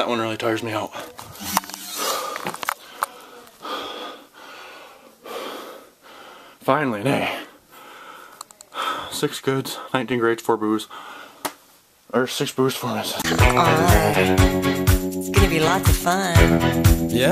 that one really tires me out. Finally, an A. 6 goods, 19 grades, 4 boos. Or 6 boos, 4 misses. It's gonna be lots of fun. Yeah?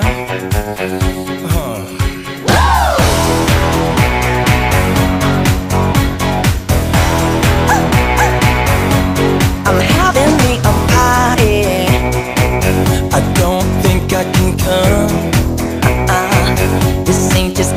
I'm having me a party. I don't think I can come. This ain't just